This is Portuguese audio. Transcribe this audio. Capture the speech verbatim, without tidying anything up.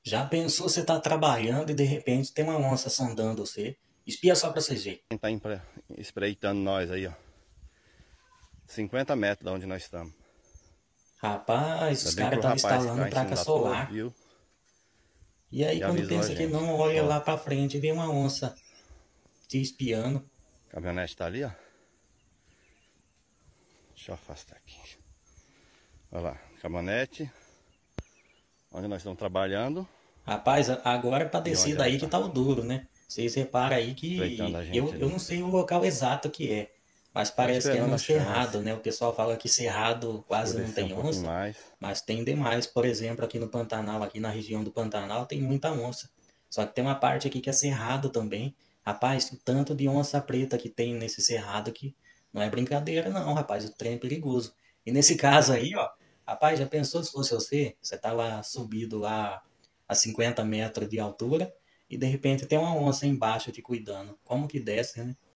Já pensou você tá trabalhando e de repente tem uma onça sondando você? Espia só pra vocês verem. Quem tá empre- espreitando nós aí, ó. cinquenta metros da onde nós estamos. Rapaz, Ainda os bem que caras o estão rapaz que instalando tá em cima placa da torre solar. viu E aí e quando avisou a pensa que gente. não, olha Ó, lá pra frente e vê uma onça te espiando. a caminhonete tá ali, ó. Deixa eu afastar aqui. Olha lá, caminhonete. Onde nós estamos trabalhando Rapaz, a- agora pra e descer onde ela daí que tá. tá o duro, né? Vocês reparam aí Espreitando que a gente eu, eu ali. não sei o local exato que é, mas Tá parece que é esperando num a chance. cerrado, né? O pessoal fala que cerrado quase não Escurecer um tem pouquinho onça, mais. mas tem demais. Por exemplo, aqui no Pantanal, aqui na região do Pantanal, tem muita onça. Só que tem uma parte aqui que é cerrado também. Rapaz, o tanto de onça preta que tem nesse cerrado aqui não é brincadeira não, rapaz. O trem é perigoso. E nesse caso aí, ó, rapaz, já pensou se fosse você? Você tá lá subido lá a cinquenta metros de altura e de repente tem uma onça embaixo te cuidando. Como que desce, né?